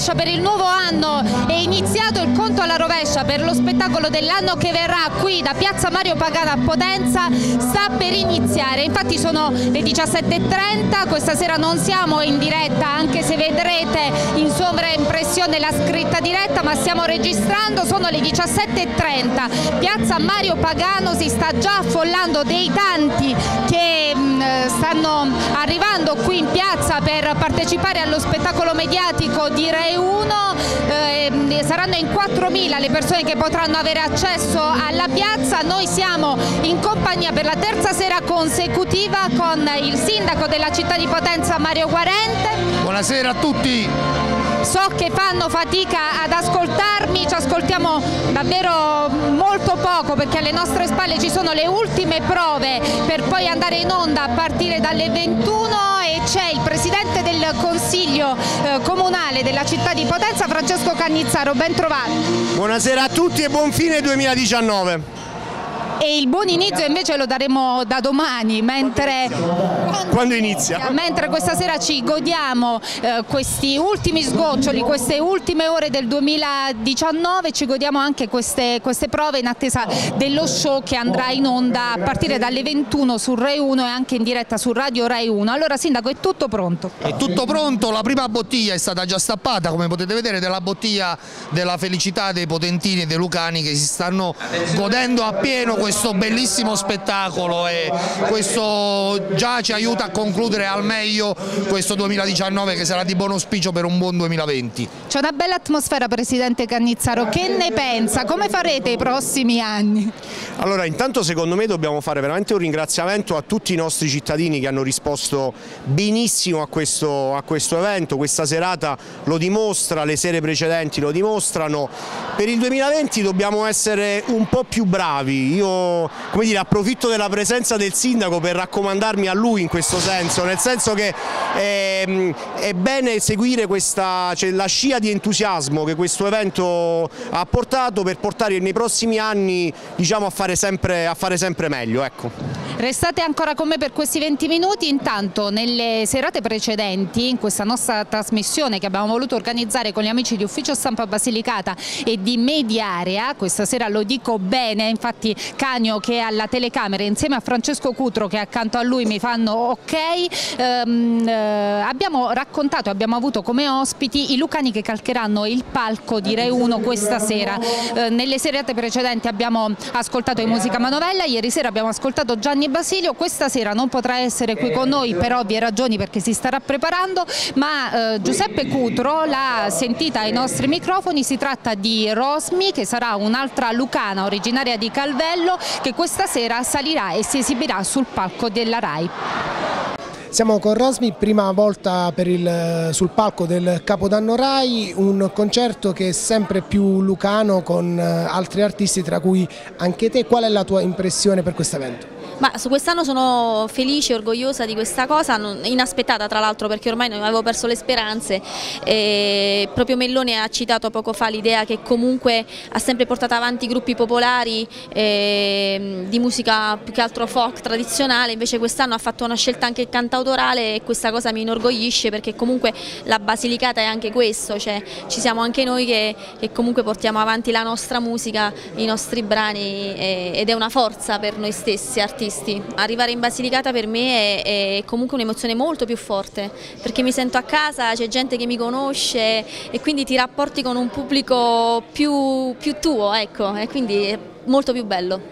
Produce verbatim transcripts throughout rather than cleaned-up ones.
rovescia per il nuovo anno, è iniziato il conto alla rovescia per lo spettacolo dell'anno che verrà qui da Piazza Mario Pagano a Potenza, sta per iniziare. Infatti sono le diciassette e trenta, questa sera non siamo in diretta, anche se vedrete in sovraimpressione la scritta diretta, ma stiamo registrando, sono le diciassette e trenta. Piazza Mario Pagano si sta già affollando, dei tanti che mh, stanno arrivando qui in piazza per partecipare allo spettacolo mediatico di Rai uno, eh, saranno in quattromila le persone che potranno avere accesso alla piazza. Noi siamo in compagnia per la terza sera consecutiva con il sindaco della città di Potenza Mario Guarente. Buonasera a tutti. So che fanno fatica ad ascoltarmi, ci ascoltiamo davvero molto poco perché alle nostre spalle ci sono le ultime prove per poi andare in onda a partire dalle ventuno e c'è il presidente del Consiglio eh, Comunale della città di Potenza, Francesco Cannizzaro, ben trovato. Buonasera a tutti e buon fine duemiladiciannove. E il buon inizio invece lo daremo da domani, mentre, quando inizia? mentre questa sera ci godiamo eh, questi ultimi sgoccioli, queste ultime ore del duemiladiciannove, ci godiamo anche queste, queste prove in attesa dello show che andrà in onda a partire dalle ventuno su Rai uno e anche in diretta su Radio Rai uno. Allora sindaco, è tutto pronto? È tutto pronto, la prima bottiglia è stata già stappata, come potete vedere, della bottiglia della felicità dei potentini e dei lucani che si stanno godendo appieno questo bellissimo spettacolo, e questo già ci aiuta a concludere al meglio questo duemiladiciannove che sarà di buon auspicio per un buon duemilaventi. C'è una bella atmosfera, presidente Cannizzaro, che ne pensa? Come farete i prossimi anni? Allora, intanto secondo me dobbiamo fare veramente un ringraziamento a tutti i nostri cittadini che hanno risposto benissimo a questo, a questo evento. Questa serata lo dimostra, le sere precedenti lo dimostrano. Per il duemilaventi dobbiamo essere un po' più bravi. Io, come dire, approfitto della presenza del sindaco per raccomandarmi a lui in questo senso, nel senso che è, è bene seguire questa, cioè, la scia di entusiasmo che questo evento ha portato per portare nei prossimi anni, diciamo, a fare sempre, a fare sempre meglio. Ecco. Restate ancora con me per questi venti minuti. Intanto nelle serate precedenti, in questa nostra trasmissione che abbiamo voluto organizzare con gli amici di Ufficio Stampa Basilicata e di Mediarea, questa sera lo dico bene, infatti Canio che è alla telecamera insieme a Francesco Cutro che è accanto a lui mi fanno ok, ehm, eh, abbiamo raccontato, abbiamo avuto come ospiti i lucani che calcheranno il palco di Rai uno questa sera. Eh, nelle serate precedenti abbiamo ascoltato in musica Manovella, ieri sera abbiamo ascoltato Gianni Basilio, questa sera non potrà essere qui con noi per ovvie ragioni perché si starà preparando, ma eh, Giuseppe Cutro l'ha sentita ai nostri microfoni. Si tratta di Rosmi, che sarà un'altra lucana originaria di Calvello, che questa sera salirà e si esibirà sul palco della Rai. Siamo con Rosmi, prima volta per il, sul palco del Capodanno Rai, un concerto che è sempre più lucano con altri artisti, tra cui anche te. Qual è la tua impressione per questo evento? Ma su quest'anno sono felice e orgogliosa di questa cosa, inaspettata tra l'altro perché ormai non avevo perso le speranze. E proprio Melloni ha citato poco fa l'idea che comunque ha sempre portato avanti gruppi popolari eh, di musica più che altro folk tradizionale, invece quest'anno ha fatto una scelta anche cantautorale e questa cosa mi inorgoglisce perché comunque la Basilicata è anche questo, cioè ci siamo anche noi che, che comunque portiamo avanti la nostra musica, i nostri brani eh, ed è una forza per noi stessi artisti. Arrivare in Basilicata per me è, è comunque un'emozione molto più forte perché mi sento a casa, c'è gente che mi conosce e quindi ti rapporti con un pubblico più, più tuo, ecco, e quindi è molto più bello.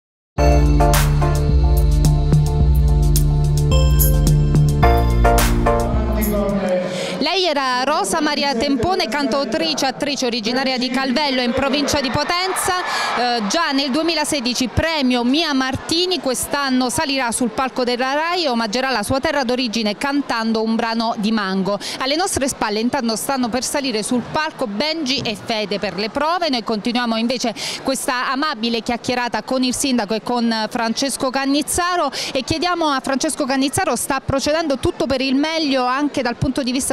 Lei era Rosa Maria Tempone, cantautrice, attrice originaria di Calvello in provincia di Potenza, eh, già nel duemilasedici premio Mia Martini, quest'anno salirà sul palco della Rai e omaggerà la sua terra d'origine cantando un brano di Mango. Alle nostre spalle intanto stanno per salire sul palco Benji e Fede per le prove, noi continuiamo invece questa amabile chiacchierata con il sindaco e con Francesco Cannizzaro e chiediamo a Francesco Cannizzaro: sta procedendo tutto per il meglio anche dal punto di vista della sicurezza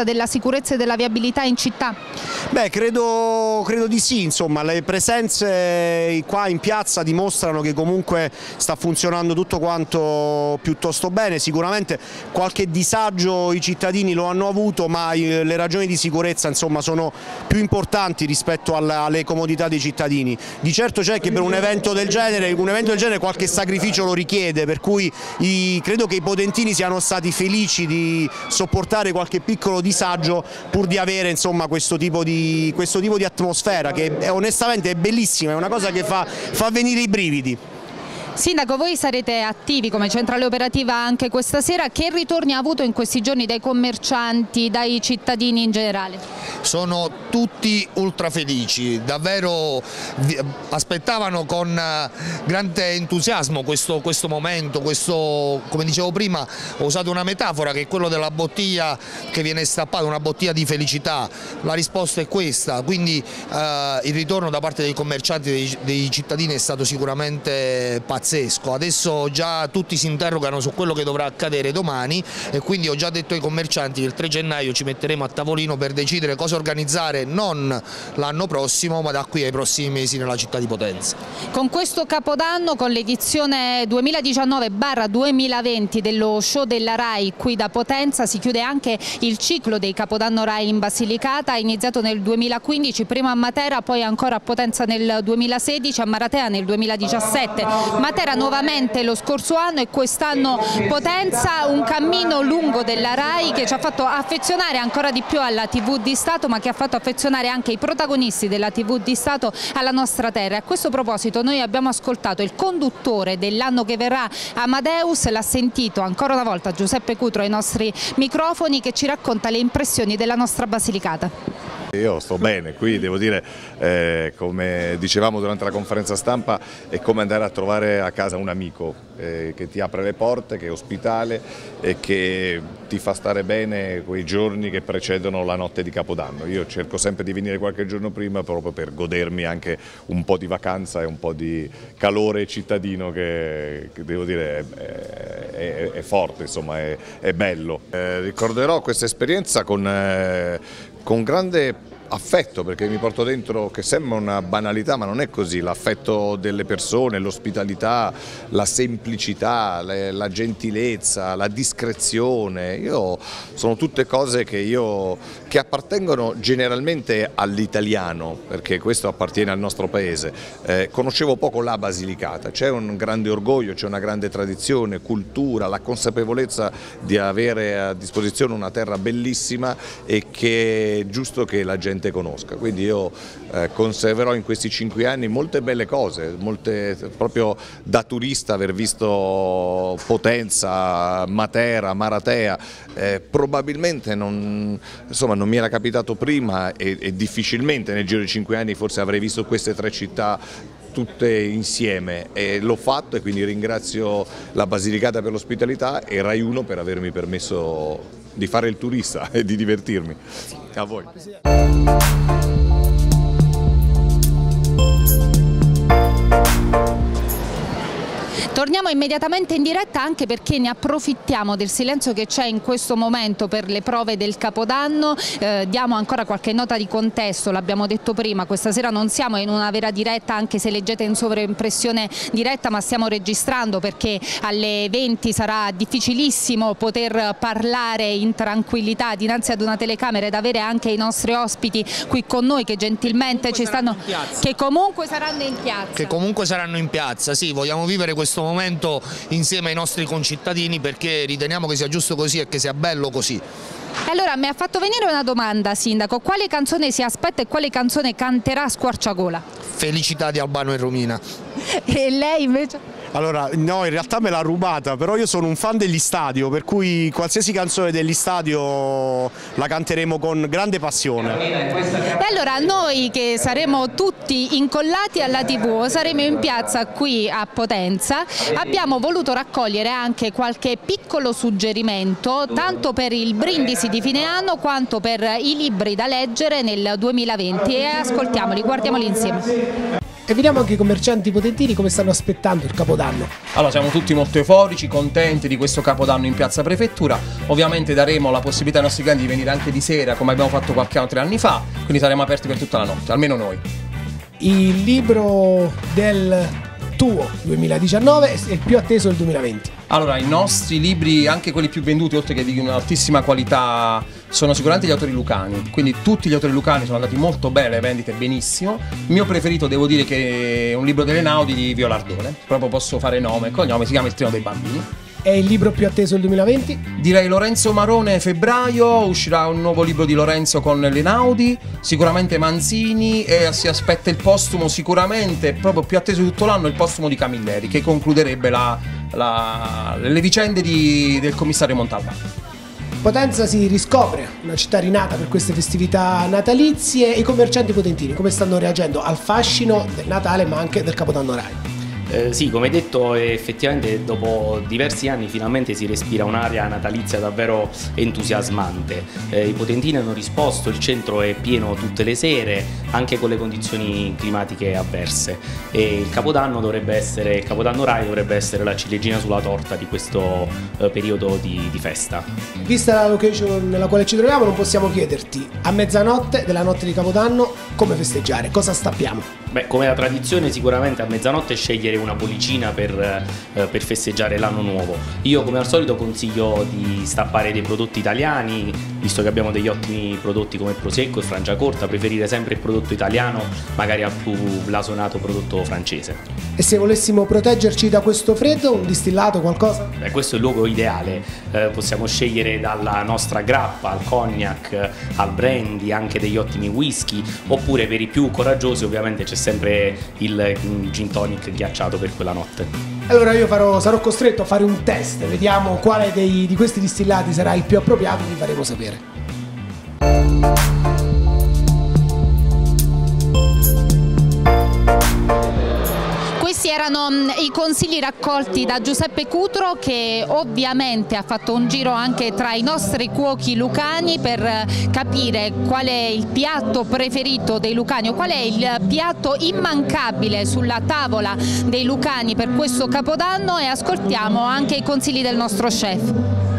sicurezza e della viabilità in città? Beh, credo, credo di sì, insomma, le presenze qua in piazza dimostrano che comunque sta funzionando tutto quanto piuttosto bene. Sicuramente qualche disagio i cittadini lo hanno avuto, ma le ragioni di sicurezza insomma sono più importanti rispetto alle comodità dei cittadini. Di certo c'è che per un evento del genere, un evento del genere qualche sacrificio lo richiede, per cui i, credo che i potentini siano stati felici di sopportare qualche piccolo disagio pur di avere insomma questo tipo di, questo tipo di atmosfera che è, onestamente è bellissima, è una cosa che fa, fa venire i brividi. Sindaco, voi sarete attivi come centrale operativa anche questa sera. Che ritorni ha avuto in questi giorni dai commercianti, dai cittadini in generale? Sono tutti ultra felici, davvero aspettavano con grande entusiasmo questo, questo momento, questo, come dicevo prima, ho usato una metafora che è quello della bottiglia che viene stappata, una bottiglia di felicità. La risposta è questa, quindi eh, il ritorno da parte dei commercianti, dei, dei cittadini è stato sicuramente pazzesco. Adesso già tutti si interrogano su quello che dovrà accadere domani e quindi ho già detto ai commercianti che il tre gennaio ci metteremo a tavolino per decidere cosa organizzare non l'anno prossimo ma da qui ai prossimi mesi nella città di Potenza. Con questo Capodanno, con l'edizione duemiladiciannove duemilaventi dello show della RAI qui da Potenza, si chiude anche il ciclo dei Capodanno RAI in Basilicata, iniziato nel duemilaquindici, prima a Matera, poi ancora a Potenza nel duemilasedici, a Maratea nel duemiladiciassette. Matera nuovamente lo scorso anno e quest'anno Potenza, un cammino lungo della RAI che ci ha fatto affezionare ancora di più alla tivù di Stato, ma che ha fatto affezionare anche i protagonisti della tivù di Stato alla nostra terra. A questo proposito noi abbiamo ascoltato il conduttore dell'anno che verrà, Amadeus, l'ha sentito ancora una volta Giuseppe Cutro ai nostri microfoni, che ci racconta le impressioni della nostra Basilicata. Io sto bene, qui devo dire, eh, come dicevamo durante la conferenza stampa, è come andare a trovare a casa un amico eh, che ti apre le porte, che è ospitale e che ti fa stare bene quei giorni che precedono la notte di Capodanno. Io cerco sempre di venire qualche giorno prima proprio per godermi anche un po' di vacanza e un po' di calore cittadino che, che devo dire è, è, è forte, insomma, è, è bello. Eh, ricorderò questa esperienza con, eh, con grande affetto, perché mi porto dentro, che sembra una banalità ma non è così, l'affetto delle persone, l'ospitalità, la semplicità, la gentilezza, la discrezione. Io, sono tutte cose che, io, che appartengono generalmente all'italiano, perché questo appartiene al nostro paese. Eh, conoscevo poco la Basilicata, c'è un grande orgoglio, c'è una grande tradizione, cultura, la consapevolezza di avere a disposizione una terra bellissima e che è giusto che la gente conosca, quindi io eh, conserverò in questi cinque anni molte belle cose, molte, proprio da turista aver visto Potenza, Matera, Maratea, eh, probabilmente non, insomma, non mi era capitato prima e, e difficilmente nel giro di cinque anni forse avrei visto queste tre città tutte insieme, e l'ho fatto e quindi ringrazio la Basilicata per l'ospitalità e Rai uno per avermi permesso di fare il turista e di divertirmi. A voi. Torniamo immediatamente in diretta, anche perché ne approfittiamo del silenzio che c'è in questo momento per le prove del Capodanno. Eh, diamo ancora qualche nota di contesto, l'abbiamo detto prima, questa sera non siamo in una vera diretta, anche se leggete in sovraimpressione diretta, ma stiamo registrando perché alle venti sarà difficilissimo poter parlare in tranquillità dinanzi ad una telecamera ed avere anche i nostri ospiti qui con noi che gentilmente ci stanno, che comunque saranno in piazza. Che comunque saranno in piazza, sì, vogliamo vivere questo momento insieme ai nostri concittadini perché riteniamo che sia giusto così e che sia bello così. Allora, mi ha fatto venire una domanda, Sindaco: quale canzone si aspetta e quale canzone canterà a squarciagola? Felicità di Albano e Romina. E lei invece? Allora, no, in realtà me l'ha rubata, però io sono un fan degli Stadio, per cui qualsiasi canzone degli Stadio la canteremo con grande passione. E allora noi, che saremo tutti incollati alla tivù, saremo in piazza qui a Potenza, abbiamo voluto raccogliere anche qualche piccolo suggerimento, tanto per il brindisi di fine anno quanto per i libri da leggere nel duemilaventi, e ascoltiamoli, guardiamoli insieme. E vediamo anche i commercianti potentini come stanno aspettando il Capodanno. Allora, siamo tutti molto euforici, contenti di questo Capodanno in Piazza Prefettura. Ovviamente daremo la possibilità ai nostri clienti di venire anche di sera, come abbiamo fatto qualche altro anni fa, quindi saremo aperti per tutta la notte, almeno noi. Il libro del tuo duemiladiciannove è il più atteso del duemilaventi. Allora, i nostri libri, anche quelli più venduti, oltre che di un'altissima qualità, sono sicuramente gli autori lucani, quindi tutti gli autori lucani sono andati molto bene, le vendite benissimo. Il mio preferito devo dire che è un libro dell'Einaudi di Viola Ardone, proprio posso fare nome e cognome, si chiama Il treno dei bambini. È il libro più atteso del duemilaventi? Direi Lorenzo Marone, febbraio, uscirà un nuovo libro di Lorenzo con l'Einaudi, sicuramente Manzini, e si aspetta il postumo, sicuramente proprio più atteso di tutto l'anno, il postumo di Camilleri, che concluderebbe la, la, le vicende di, del commissario Montalbano. Potenza si riscopre una città rinata per queste festività natalizie. I commercianti potentini come stanno reagendo al fascino del Natale ma anche del Capodanno Rai? Eh, sì, come detto, effettivamente dopo diversi anni finalmente si respira un'area natalizia davvero entusiasmante. Eh, I potentini hanno risposto, il centro è pieno tutte le sere, anche con le condizioni climatiche avverse. E il Capodanno dovrebbe essere, il Capodanno Rai dovrebbe essere la ciliegina sulla torta di questo eh, periodo di, di festa. Vista la location nella quale ci troviamo, non possiamo chiederti a mezzanotte della notte di Capodanno come festeggiare, cosa stappiamo? Beh, come la tradizione sicuramente a mezzanotte scegliere una bollicina per, eh, per festeggiare l'anno nuovo. Io come al solito consiglio di stappare dei prodotti italiani, visto che abbiamo degli ottimi prodotti come Prosecco e Frangiacorta, preferire sempre il prodotto italiano magari al più blasonato prodotto francese. E se volessimo proteggerci da questo freddo, un distillato, qualcosa? Beh, questo è il luogo ideale, eh, possiamo scegliere dalla nostra grappa al cognac, al brandy, anche degli ottimi whisky, oppure per i più coraggiosi ovviamente c'è sempre il gin tonic ghiacciato per quella notte. Allora io farò, sarò costretto a fare un test, vediamo quale dei, di questi distillati sarà il più appropriato, vi faremo sapere. Questi erano i consigli raccolti da Giuseppe Cutro, che ovviamente ha fatto un giro anche tra i nostri cuochi lucani per capire qual è il piatto preferito dei lucani o qual è il piatto immancabile sulla tavola dei lucani per questo Capodanno, e ascoltiamo anche i consigli del nostro chef.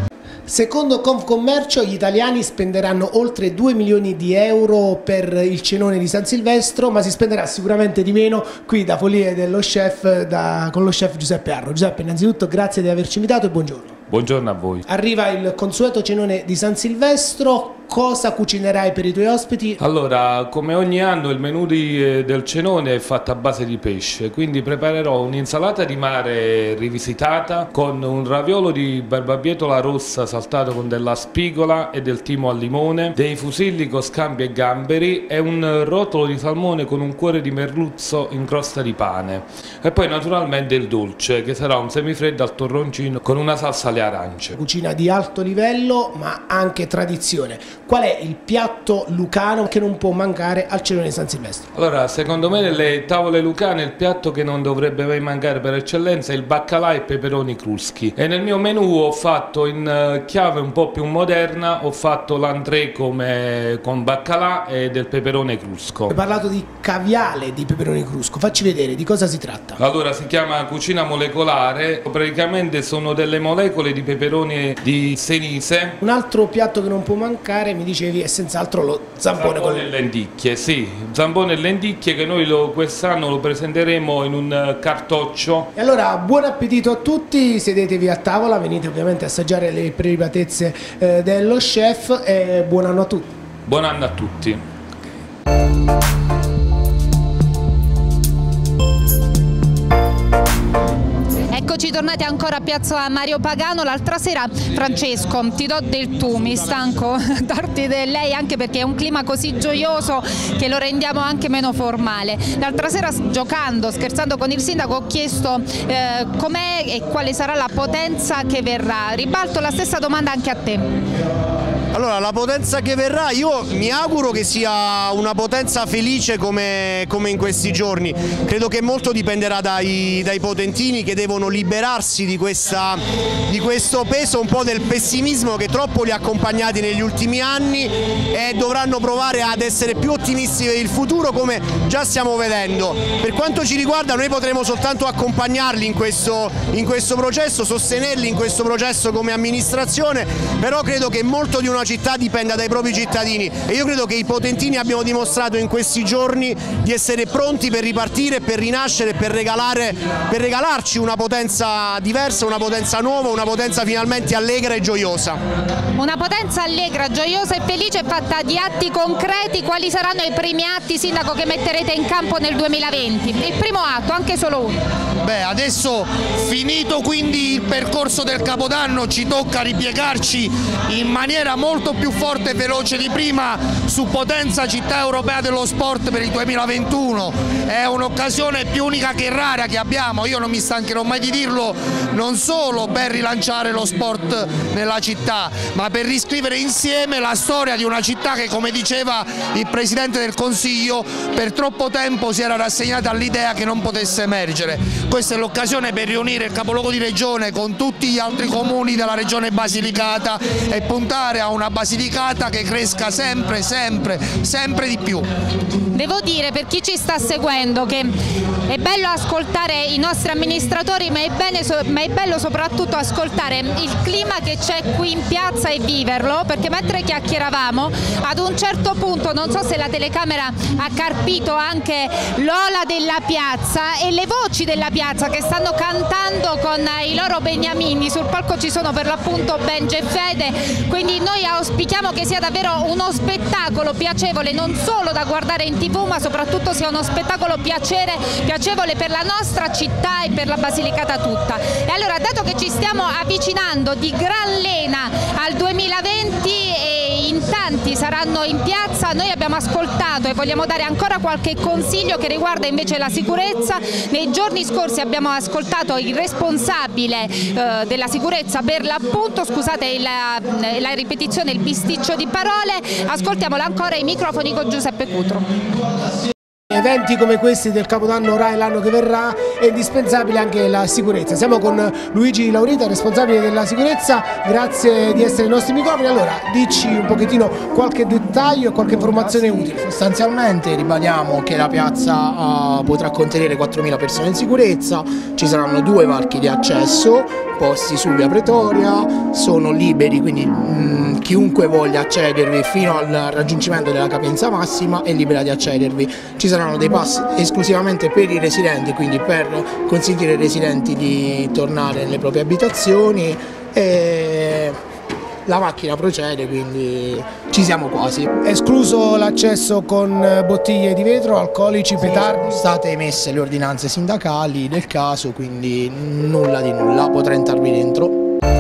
Secondo Confcommercio gli italiani spenderanno oltre due milioni di euro per il cenone di San Silvestro, ma si spenderà sicuramente di meno qui da Folie dello Chef, da, con lo chef Giuseppe Arro. Giuseppe, innanzitutto grazie di averci invitato e buongiorno. Buongiorno a voi. Arriva il consueto cenone di San Silvestro, cosa cucinerai per i tuoi ospiti? Allora, come ogni anno il menù di, eh, del cenone è fatto a base di pesce, quindi preparerò un'insalata di mare rivisitata con un raviolo di barbabietola rossa saltato con della spigola e del timo al limone, dei fusilli con scampi e gamberi e un rotolo di salmone con un cuore di merluzzo in crosta di pane. E poi naturalmente il dolce, che sarà un semifreddo al torroncino con una salsa alle arance. Cucina di alto livello ma anche tradizione. Qual è il piatto lucano che non può mancare al cenone di San Silvestro? Allora, secondo me nelle tavole lucane il piatto che non dovrebbe mai mancare per eccellenza è il baccalà e peperoni cruschi. E nel mio menù ho fatto in chiave un po' più moderna, ho fatto l'entrée come con baccalà e del peperone crusco. Hai parlato di caviale di peperoni crusco, facci vedere di cosa si tratta. Allora, si chiama cucina molecolare, praticamente sono delle molecole di peperoni di Senise. Un altro piatto che non può mancare, mi dicevi, è senz'altro lo zampone, zampone con e lenticchie. Sì, zampone e lenticchie che noi quest'anno lo presenteremo in un cartoccio. E allora buon appetito a tutti, sedetevi a tavola, venite ovviamente a assaggiare le prelibatezze eh, dello chef e buon anno a tutti. Buon anno a tutti. Eccoci tornati ancora a Piazza Mario Pagano. L'altra sera, Francesco, ti do del tu, mi stanco darti del lei anche perché è un clima così gioioso che lo rendiamo anche meno formale. L'altra sera, giocando, scherzando con il sindaco, ho chiesto eh, com'è e quale sarà la potenza che verrà. Ribalto la stessa domanda anche a te. Allora, la potenza che verrà, io mi auguro che sia una potenza felice come, come in questi giorni. Credo che molto dipenderà dai, dai potentini, che devono liberarsi di, questa, di questo peso un po' del pessimismo che troppo li ha accompagnati negli ultimi anni, e dovranno provare ad essere più ottimisti per il futuro, come già stiamo vedendo. Per quanto ci riguarda, noi potremo soltanto accompagnarli in questo, in questo processo, sostenerli in questo processo come amministrazione, però credo che molto di una città dipenda dai propri cittadini, e io credo che i potentini abbiano dimostrato in questi giorni di essere pronti per ripartire, per rinascere, per, regalare, per regalarci una potenza diversa, una potenza nuova, una potenza finalmente allegra e gioiosa. Una potenza allegra, gioiosa e felice, fatta di atti concreti. Quali saranno i primi atti, Sindaco, che metterete in campo nel duemilaventi? Il primo atto, anche solo uno. Beh, adesso finito quindi il percorso del Capodanno, ci tocca ripiegarci in maniera molto più forte e veloce di prima su Potenza Città Europea dello Sport per il duemilaventuno. È un'occasione più unica che rara che abbiamo, io non mi stancherò mai di dirlo, non solo per rilanciare lo sport nella città, ma per riscrivere insieme la storia di una città che, come diceva il Presidente del Consiglio, per troppo tempo si era rassegnata all'idea che non potesse emergere. Questa è l'occasione per riunire il capoluogo di regione con tutti gli altri comuni della regione Basilicata e puntare a una Basilicata che cresca sempre, sempre, sempre di più. Devo dire, per chi ci sta seguendo, che è bello ascoltare i nostri amministratori, ma è, bene, ma è bello soprattutto ascoltare il clima che c'è qui in piazza e viverlo, perché mentre chiacchieravamo, ad un certo punto, non so se la telecamera ha carpito anche l'ola della piazza e le voci della piazza che stanno cantando con i loro beniamini. Sul palco ci sono per l'appunto Benji e Fede, quindi noi auspichiamo che sia davvero uno spettacolo piacevole, non solo da guardare in tv, ma soprattutto sia uno spettacolo piacere, piacevole per la nostra città e per la Basilicata tutta. E allora, dato che ci stiamo avvicinando di gran lena al duemilaventi e in tanti saranno in piazza, noi abbiamo ascoltato e vogliamo dare ancora qualche consiglio che riguarda invece la sicurezza. Nei giorni scorsi abbiamo ascoltato il responsabile eh, della sicurezza per l'appunto, scusate la, la ripetizione, il bisticcio di parole. Ascoltiamola ancora ai microfoni con Giuseppe Cutro. Eventi come questi del Capodanno Rai l'anno che verrà è indispensabile anche la sicurezza. Siamo con Luigi Laurita, responsabile della sicurezza, grazie di essere ai nostri microfoni. Allora, dici un pochettino qualche dettaglio e qualche informazione utile. Sostanzialmente ribadiamo che la piazza uh, potrà contenere quattromila persone in sicurezza, ci saranno due varchi di accesso posti su via Pretoria, sono liberi, quindi mh, chiunque voglia accedervi fino al raggiungimento della capienza massima è libera di accedervi. Ci saranno dei pass esclusivamente per i residenti, quindi per consentire ai residenti di tornare nelle proprie abitazioni, e la macchina procede, quindi ci siamo quasi. Escluso l'accesso con bottiglie di vetro, alcolici, petardi? Sono state emesse le ordinanze sindacali del caso, quindi nulla di nulla, potrà entrarvi dentro.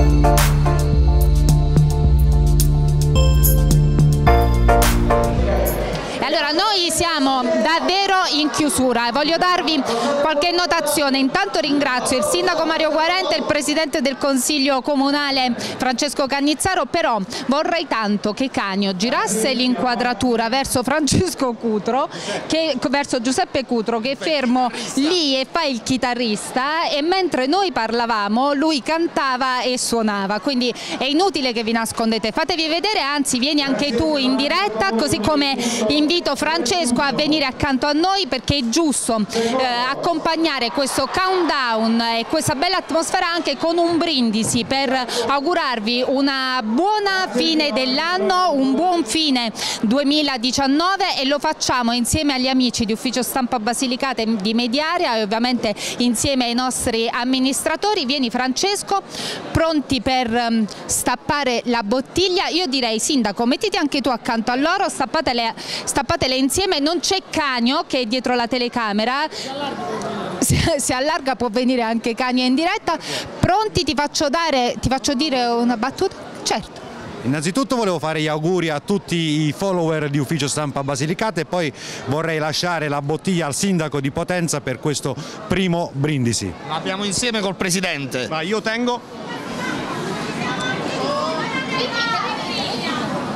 Allora, noi siamo davvero in chiusura e voglio darvi qualche notazione. Intanto ringrazio il sindaco Mario Guarente e il presidente del consiglio comunale Francesco Cannizzaro, però vorrei tanto che Canio girasse l'inquadratura verso Francesco Cutro, che, verso Giuseppe Cutro, che è fermo lì e fa il chitarrista, e mentre noi parlavamo lui cantava e suonava, quindi è inutile che vi nascondete, fatevi vedere, anzi vieni anche tu in diretta, così come invito Francesco a venire accanto a noi, perché è giusto eh, accompagnare questo countdown e questa bella atmosfera anche con un brindisi per augurarvi una buona fine dell'anno, un buon fine duemiladiciannove, e lo facciamo insieme agli amici di Ufficio Stampa Basilicata e di Mediarea e ovviamente insieme ai nostri amministratori. Vieni Francesco, pronti per um, stappare la bottiglia. Io direi, sindaco, mettiti anche tu accanto a loro, stappatele, stappatele insieme. Non c'è Canio che è dietro la telecamera, si, si allarga, può venire anche Canio in diretta. Pronti? Ti faccio, dare, ti faccio dire una battuta? Certo. Innanzitutto volevo fare gli auguri a tutti i follower di Ufficio Stampa Basilicata e poi vorrei lasciare la bottiglia al sindaco di Potenza per questo primo brindisi. L'abbiamo insieme col presidente. Ma io tengo.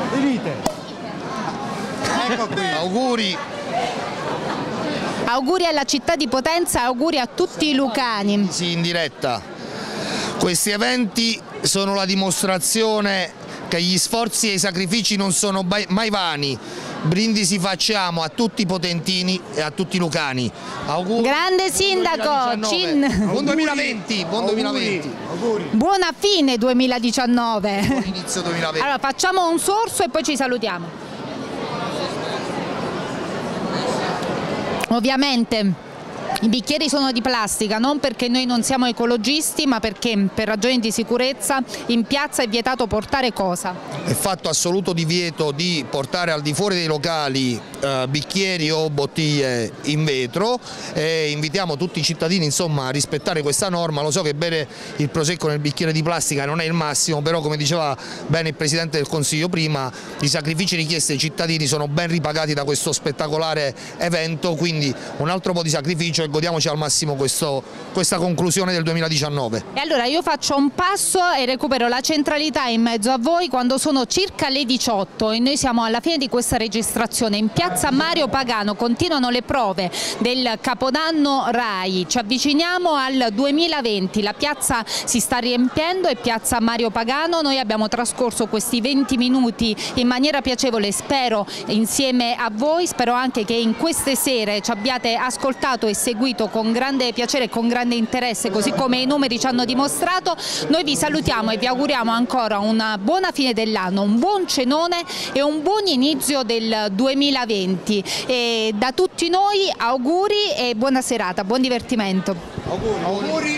Ecco qui. Auguri. Auguri alla città di Potenza, auguri a tutti i lucani. Sì, in diretta. Questi eventi sono la dimostrazione che gli sforzi e i sacrifici non sono mai vani. Brindisi facciamo a tutti i potentini e a tutti i lucani. Auguri. Grande sindaco, Cin. Buon duemilaventi, buon duemilaventi. Auguri. Buona fine duemiladiciannove. Buon inizio duemilaventi. Allora facciamo un sorso e poi ci salutiamo. Ovviamente i bicchieri sono di plastica, non perché noi non siamo ecologisti, ma perché per ragioni di sicurezza in piazza è vietato portare cosa? È fatto assoluto divieto di portare al di fuori dei locali eh, bicchieri o bottiglie in vetro e invitiamo tutti i cittadini insomma a rispettare questa norma. Lo so che bere il prosecco nel bicchiere di plastica non è il massimo, però come diceva bene il Presidente del Consiglio prima, i sacrifici richiesti ai cittadini sono ben ripagati da questo spettacolare evento, quindi un altro po' di sacrificio e godiamoci al massimo questo, questa conclusione del duemiladiciannove. E allora io faccio un passo e recupero la centralità in mezzo a voi quando sono circa le diciotto e noi siamo alla fine di questa registrazione. In piazza Mario Pagano continuano le prove del Capodanno Rai, ci avviciniamo al duemilaventi, la piazza si sta riempiendo, è piazza Mario Pagano, noi abbiamo trascorso questi venti minuti in maniera piacevole, spero insieme a voi, spero anche che in queste sere ci abbiate ascoltato e seguito con grande piacere e con grande interesse, così come i numeri ci hanno dimostrato. Noi vi salutiamo e vi auguriamo ancora una buona fine dell'anno, un buon cenone e un buon inizio del duemilaventi. E da tutti noi auguri e buona serata, buon divertimento. Auguri. Auguri.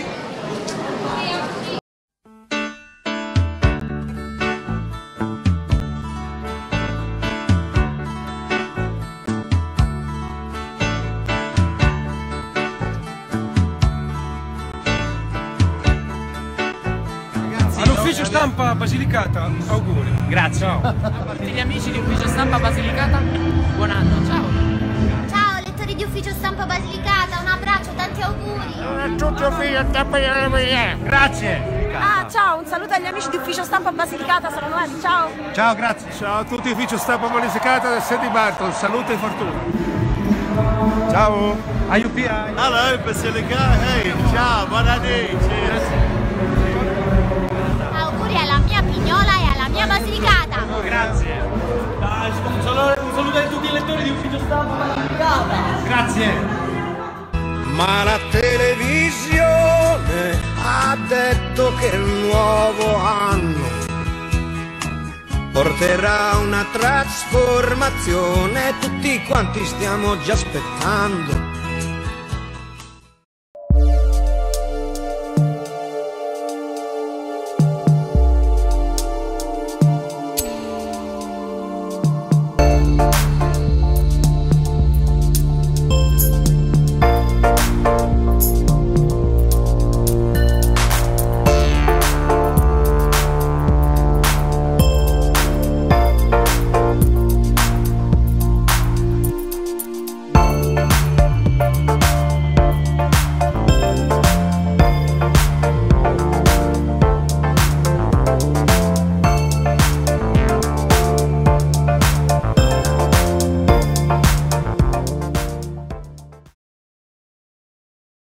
All'ufficio stampa Basilicata, auguri. Grazie. Ciao. A tutti gli amici di ufficio stampa Basilicata, buon anno, ciao. Ciao lettori di ufficio stampa Basilicata, un abbraccio, tanti auguri. A tutti ufficio stampa Basilicata. Grazie. Ah, ciao, un saluto agli amici di ufficio stampa Basilicata, sono Noemi, ciao. Ciao, grazie. Ciao a tutti ufficio stampa Basilicata da Sandy Barton, salute e fortuna. Ciao. A U P I. Hello Basilicata, hey, ciao, buon anno. Cheers. Auguri alla mia Pignola e alla mia Basilicata. Oh, grazie. Dai, un saluto, un saluto a tutti i lettori di ufficio stampa Basilicata. Grazie. Ma la televisione ha detto che il nuovo anno porterà una trasformazione, tutti quanti stiamo già aspettando